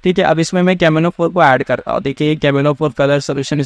ठीक है, अब इसमें मैं KMnO4 को ऐड करता हूँ। देखिए KMnO4 colour solution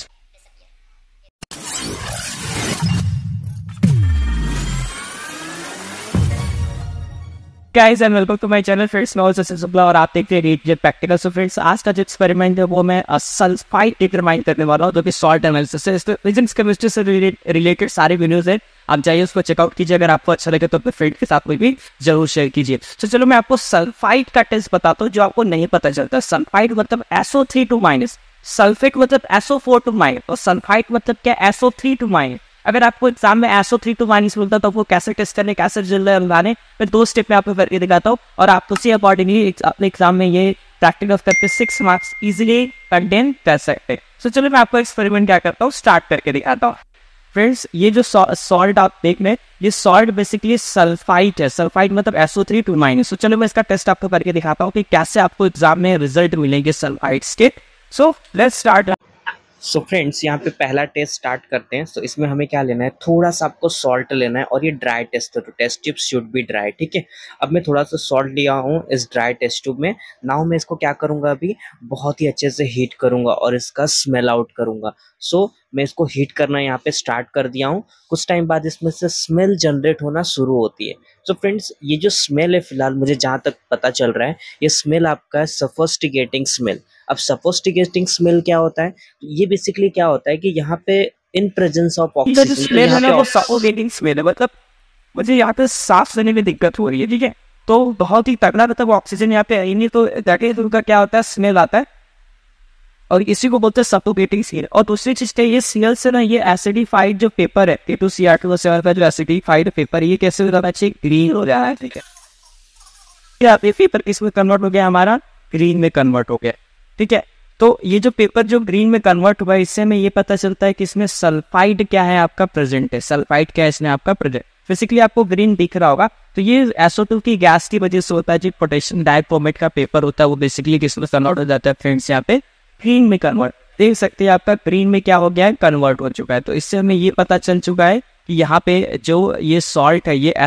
guys and welcome to my channel friends, मैं हूं शुक्ला और आप देख रहे हैं रीड प्रैक्टिकल। सो फ्रेंड्स, आज का जो एक्सपेरिमेंट है वो मैं सल्फाइड डिटरमाइन करने वाला हूं, जो कि सॉल्ट एनालिसिस है। इसमें फिजिक्स केमिस्ट्री से रिलेटेड सारे वीडियोस हैं, आप जाइए उसको चेकआउट कीजिए। अगर आपको अच्छा लगे तो अपने फ्रेंड के साथ में भी जरूर शेयर कीजिए। तो चलो मैं आपको सल्फाइड का टेस्ट बताता हूँ जो आपको नहीं पता चलता। सल्फाइड मतलब SO3 -, सल्फेट मतलब SO4 और सल्फाइड मतलब क्या SO3 - अगर आपको एग्जाम में SO3 मिलता तो वो कैसे टेस्ट करने, कैसे रिजल्ट लगाने, मैं 2 स्टेप में आपको करके दिखाता हूँ और आप उसी अकॉर्डिंगली अपने एग्जाम में ये प्रैक्टिकल करके 6 मार्क्स इजीली कंटेन कर सकते हैं। तो चलो मैं आपको एक्सपेरिमेंट क्या करता हूँ स्टार्ट करके दिखाता हूँ। फ्रेंड्स, ये जो सॉल्ट आप देख रहे हैं, ये सॉल्ट बेसिकली सल्फाइड है। सल्फाइड मतलब SO3 - तो चलो मैं इसका टेस्ट आपको करके दिखाता हूँ कि कैसे आपको एग्जाम में रिजल्ट मिलेंगे सल्फाइड्स के। So let's start. So friends, यहाँ पे पहला टेस्ट स्टार्ट करते हैं। तो इसमें हमें क्या लेना है, थोड़ा सा आपको सॉल्ट लेना है और ये ड्राई टेस्ट है, तो test tube should be dry. ठीक है, अब मैं थोड़ा सा सॉल्ट लिया हूँ इस ड्राई टेस्ट ट्यूब में। नाउ मैं इसको क्या करूँगा, अभी बहुत ही अच्छे से हीट करूँगा और इसका स्मेल आउट करूँगा। सो मैं इसको हीट करना यहाँ पे स्टार्ट कर दिया हूँ। कुछ टाइम बाद इसमें से स्मेल जनरेट होना शुरू होती है। सो फ्रेंड्स, ये जो स्मेल है, फिलहाल मुझे जहाँ तक पता चल रहा है, ये स्मेल आपका है सफोस्टिकेटिंग स्मेल। अब सफोस्टिकेटिंग स्मेल क्या होता है, ये बेसिकली क्या होता है कि यहाँ पे in presence of oxygen, smell है ना वो सफोकेटिंग स्मेल है, मतलब मुझे यहाँ पे सांस लेने में दिक्कत हो रही है। ठीक है, तो बहुत ही तगड़ा मतलब ऑक्सीजन यहाँ पे आई नहीं, तो दैट उनका क्या होता है, स्मेल आता है और इसी को बोलते हैं सफोकेटिंग स्मेल। और दूसरी चीज ये स्मेल से ना, ये एसिडिफाइड जो पेपर है K2Cr2O7 का जो एसिडिफाइड पेपर है, ये कैसे हो जाना चाहिए, ग्रीन हो रहा है। ठीक है, ये पेपर किस में कन्वर्ट हो गया, हमारा ग्रीन में कन्वर्ट हो गया। ठीक है, तो ये जो पेपर जो ग्रीन में कन्वर्ट हुआ है, इससे हमें ये पता चलता है कि इसमें सल्फाइड क्या है आपका प्रेजेंट है। सल्फाइड क्या है इसमें आपका प्रेजेंट, फिजिकली आपको ग्रीन दिख रहा होगा। तो ये SO2 की गैस की वजह से होता है। जो पोटेशियम डाइक्रोमेट का पेपर होता है वो बेसिकली किसमें कन्वर्ट हो जाता है फ्रेंड्स, यहाँ पे ग्रीन में कन्वर्ट। देख सकते हैं आपका ग्रीन में क्या हो गया है, कन्वर्ट हो चुका है। तो इससे हमें ये पता चल चुका है कि यहाँ पे जो ये सॉल्ट है ये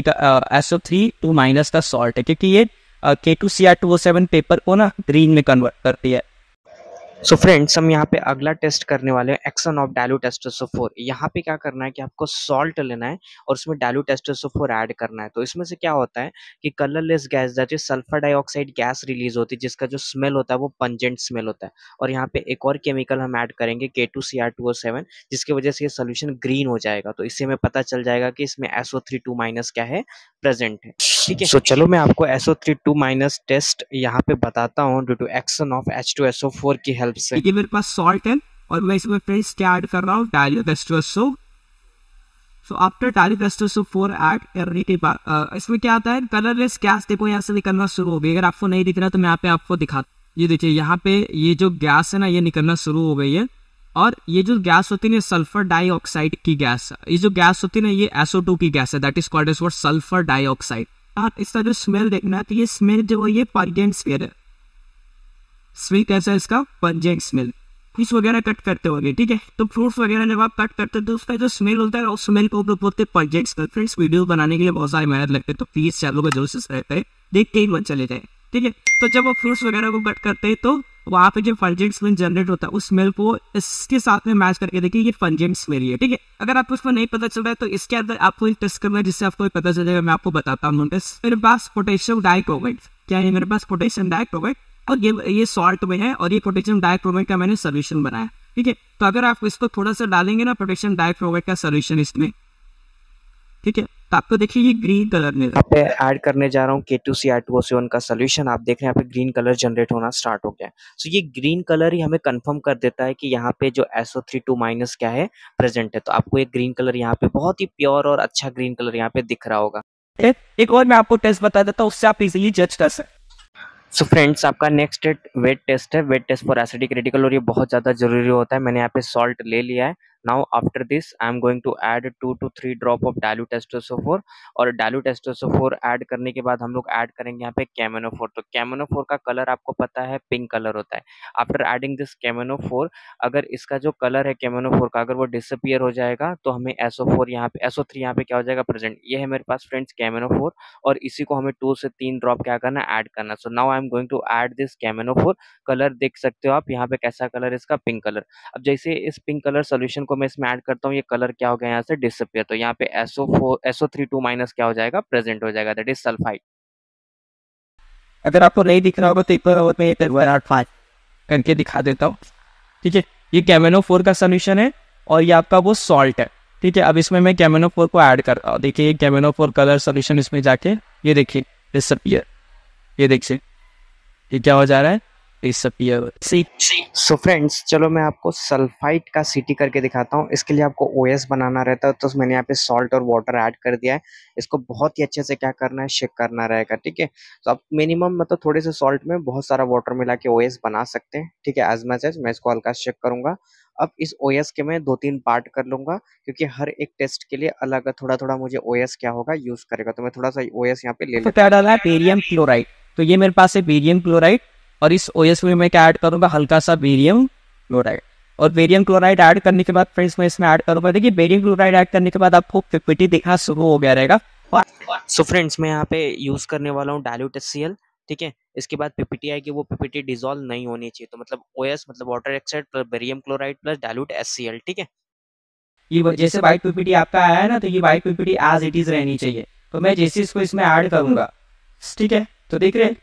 SO3 का सॉल्ट है, क्योंकि ये K2Cr2O7 पेपर को ना ग्रीन में कन्वर्ट करती है। सो फ्रेंड्स, हम यहाँ पे अगला टेस्ट करने वाले हैं, एक्शन ऑफ डाइल्यूट H2SO4। यहाँ पे क्या करना है कि आपको सॉल्ट लेना है और उसमें डाइल्यूट H2SO4 ऐड करना है। तो इसमें से क्या होता है कि colourless gas that is sulphur dioxide gas release होती है, जिसका जो स्मेल होता है वो पंजेंट स्मेल होता है। और यहाँ पे एक और केमिकल हम ऐड करेंगे K2Cr2O7, जिसकी वजह से ये सोल्यूशन ग्रीन हो जाएगा। तो इससे हमें पता चल जाएगा कि इसमें SO3 क्या है, प्रेजेंट है। ठीक है, सो चलो मैं आपको SO3 टेस्ट यहाँ पे बताता हूँ due to action of H2SO4 की हेल्प से। ये मेरे पास सॉल्ट है और मैं इसमें फ्रेंड्स क्या ऐड कर रहा हूँ, dilute H2SO। So after dilute H2SO4 add करने के बाद इसमें क्या आता है, कलरलेस गैस देखो यहाँ से निकलना शुरू हो गई। अगर आपको नहीं दिख रहा तो मैं यहाँ पे आपको दिखा, ये देखिए यहाँ पे ये जो गैस है ना ये निकलना शुरू हो गई है। और ये जो गैस होती है ना, सल्फर डाइऑक्साइड की गैस, ये जो गैस होती है ना ये SO2 की गैस है, that is called as sulphur dioxide. इसका जो स्मेल देखना है तो ये स्मेल जो है ये पंजेंट स्मेल है। स्मेल कैसा है इसका, पंजेंट स्मेल। फिश वगैरह कट करते होंगे, ठीक है, तो फ्रूट्स वगैरह जब आप कट करते हैं तो उसका जो स्मेल होता है उस स्मेल को बोलते हैं पंजेंट स्मेल। फ्रेंड्स, वीडियो बनाने के लिए बहुत सारी मेहनत लगती है, तो प्लीज चैनल को जरूर सब्सक्राइब करें, देख के ही मत चले जाए। ठीक है, तो जब वो फ्रूट्स वगैरह को कट करते हैं तो वहाँ पे जो पंजेंट स्मेल जनरेट होता है उस स्मेल को इसके साथ में मैच करके देखिए, ये पंजेंट स्मेल है। ठीक है, अगर आपको इसमें नहीं पता चल रहा है तो इसके अंदर आपको एक टेस्ट करना है जिससे आपको पता चल जाएगा। मैं आपको बताता हूँ टेस्ट। मेरे पास पोटेशियम डाइक्रोमेट क्या है, मेरे पास पोटेशियम डाइक्रोमेट और ये सॉल्ट में है और ये पोटेशियम डाइक्रोमेट का मैंने सोल्यूशन बनाया। ठीक है, तो अगर आप इसको थोड़ा सा डालेंगे ना पोटेशियम डाइक्रोमेट का सोल्यूशन इसमें, ठीक है, तो आपको देखिए ये ग्रीन कलर में यहाँ पे ऐड करने जा रहा हूँ K2Cr2O7 का सोल्यूशन। आप देख रहे हैं यहाँ पे ग्रीन कलर जनरेट होना स्टार्ट हो गया है। सो ये ग्रीन कलर ही हमें कंफर्म कर देता है कि यहाँ पे जो SO3 क्या है, प्रेजेंट है। तो आपको एक ग्रीन कलर यहाँ पे बहुत ही प्योर और अच्छा ग्रीन कलर यहाँ पे दिख रहा होगा। एक और मैं आपको टेस्ट बता देता हूँ, उससे आप इजीली जज कर सकते। सो फ्रेंड्स, आपका नेक्स्ट वेट टेस्ट है, wet test for acidic radical, और ये बहुत ज़्यादा जरूरी होता है। मैंने यहाँ पे सॉल्ट ले लिया है now after this I am going to add 2 to 3 drop of dilute H2SO4 और डाइल्यूट H2SO4 ऐड करने के बाद हम लोग ऐड करेंगे यहाँ पे KMnO4। तो KMnO4 का कलर आपको पता है पिंक कलर होता है। आफ्टर एडिंग दिस KMnO4, अगर इसका जो कलर है KMnO4 का अगर वो डिसअपियर हो जाएगा तो हमें SO4 यहाँ पे SO3 यहाँ पे क्या हो जाएगा प्रेजेंट। ये है मेरे पास फ्रेंड्स KMnO4 और इसी को हमें 2 से 3 ड्रॉप क्या करना है ऐड करना। So now I am going to add this KMnO4। Colour देख सकते हो आप यहाँ पे कैसा कलर है इसका, पिंक कलर। अब जैसे इस पिंक कलर सोल्यूशन को मैं इसमें ऐड करता हूँ, ये कलर क्या हो गया यहाँ से डिसअपियर। तो यहाँ पे SO3 2 माइनस क्या हो जाएगा प्रेजेंट हो जाएगा, दैट इज सल्फाइड। अगर आपको नहीं दिख रहा होगा तो एक बार और मैं करके दिखा देता हूँ। ठीक है, ये KMnO4 का सोल्यूशन है और ये आपका वो सॉल्ट है। ठीक है, अब इसमें मैं KMnO4 को ऐड कर रहा हूँ। देखिए ये KMnO4 कलर सोल्यूशन इसमें जाके ये देखिए डिसअपियर, ये देखिए ये क्या हो जा रहा है डिसअपियर। सो फ्रेंड्स चलो मैं आपको सल्फाइड का सिटी करके दिखाता हूँ। इसके लिए आपको OS बनाना रहता है, तो मैंने यहाँ पे सॉल्ट और वाटर ऐड कर दिया है। इसको बहुत ही अच्छे से क्या करना है शेक करना रहेगा। ठीक है, तो आप मिनिमम मतलब थोड़े से सॉल्ट में बहुत सारा वाटर मिला के OS बना सकते हैं। ठीक है, एज मच एज मैं इसको हल्का शेक करूंगा। अब इस OS के मैं 2-3 पार्ट कर लूंगा क्योंकि हर एक टेस्ट के लिए अलग थोड़ा थोड़ा मुझे OS क्या होगा यूज करेगा। तो मैं थोड़ा सा OS यहाँ पे ले लेता हूँ। बेरियम क्लोराइड, तो ये मेरे पास है बेरियम क्लोराइड और इस OS में मैं क्या ऐड करूंगा हल्का सा बेरियम क्लोराइड। और बेरियम क्लोराइड ऐड करने के बाद फ्रेंड्स मैं इसमें ऐड करूंगा, देखिए बेरियम क्लोराइड ऐड करने के बाद आपको पीपीटी दिखना शुरू हो गया रहेगा। सो फ्रेंड्स मैं यहाँ पे यूज करने वाला हूँ डाइल्यूट HCl। ठीक है, इसके बाद पीपीटी आएगी, वो पीपीटी डिसॉल्व नहीं होनी चाहिए। तो मतलब OS मतलब water oxide plus barium chloride plus dilute HCl। ठीक है, ये जैसे व्हाइट पीपीटी आपका आया है ना, तो ये white PPT as it is रहनी चाहिए। तो मैं जैसे इसको इसमें ऐड करूंगा, ठीक है, तो देख रहे हैं,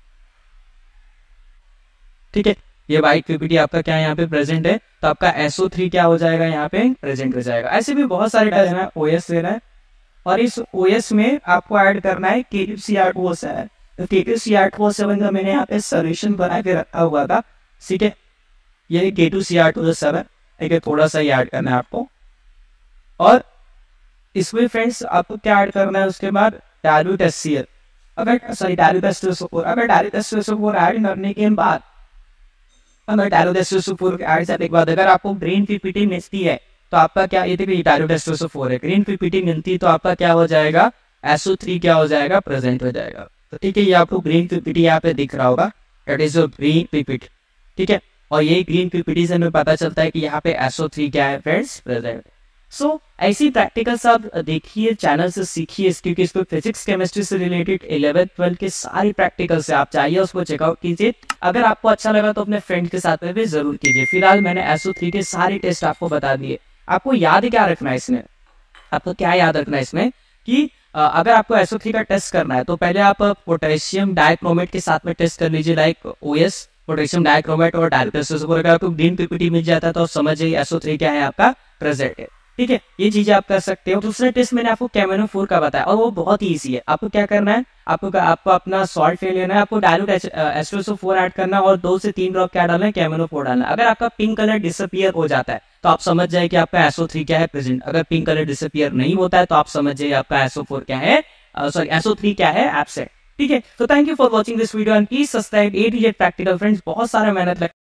ठीक है, ये व्हाइट पीपीटी आपका क्या यहाँ पे प्रेजेंट है। तो आपका SO3 क्या हो जाएगा यहाँ पे प्रेजेंट हो जाएगा। ऐसे भी बहुत सारे लेना है, OS लेना है और इस OS में आपको ऐड करना है K2Cr2O7। तो K2Cr2O7 का मैंने यहाँ पे सोल्यूशन बना के रखा हुआ था। ठीक है, ये K2Cr2O7, ठीक है, थोड़ा सा ही ऐड करना है आपको। और इसमें फ्रेंड्स आपको क्या ऐड करना है उसके बाद डाइल्यूट HCl। अगर सॉरी डाइल्यूट H2SO4, अगर डाइल्यूट H2SO4 ऐड करने के बाद डाइल्यूट H2SO4 ऐड करने के बाद अगर आपको ग्रीन पीपीटी मिलती है तो आपका क्या, ये देखिए डाइल्यूट H2SO4 है, ग्रीन पीपीटी मिलती है तो आपका क्या हो जाएगा SO3 क्या हो जाएगा प्रेजेंट हो जाएगा। तो ठीक है, ये आपको ग्रीन पीपीटी यहाँ पे दिख रहा होगा, दैट इज ग्रीन पीपीटी। ठीक है, और ये ग्रीन पीपीटी से हमें पता चलता है कि यहाँ पे SO3 क्या है फ्रेंड्स प्रेजेंट। सो ऐसी प्रैक्टिकल सब देखिए, चैनल से सीखिए, क्योंकि इसको फिजिक्स केमिस्ट्री से रिलेटेड 11th-12th के सारी प्रैक्टिकल से आप चाहिए उसको चेकआउट कीजिए। अगर आपको अच्छा लगा तो अपने फ्रेंड के साथ में भी जरूर कीजिए। फिलहाल मैंने SO3 के सारे टेस्ट आपको बता दिए। आपको याद क्या रखना है इसमें, आपको क्या याद रखना है इसमें कि अगर आपको SO3 का टेस्ट करना है तो पहले आप पोटेशियम डाइक्रोमेट के साथ में टेस्ट कर लीजिए, लाइक OS, पोटेशियम डाइक्रोमेट और डाइल्यूट H2SO4। अगर आपको ग्रीन पीपीटी मिल जाता है तो समझिए SO3 क्या है आपका प्रेजेंट है। ठीक है, ये चीजें आप कर सकते हो। दूसरा टेस्ट मैंने आपको KMnO4 का बताया और वो बहुत ही ईजी है। आपको क्या करना है, आपको अपना सॉल्ट ले लेना है, आपको डाइल्यूट H2SO4 ऐड करना है और 2 से 3 ड्रॉप क्या डालना है KMnO4 डालना है। अगर आपका पिंक कलर डिसअपियर हो जाता है तो आप समझ जाए कि आपका SO3 क्या है प्रेजेंट। अगर पिंक कलर डिसअपियर नहीं होता है तो आप समझ जाइए आपका SO4 क्या है, सॉरी SO3 क्या है एब्सेंट। ठीक है, तो thank you for watching this video and please subscribe A to Z practical friends. बहुत सारा मेहनत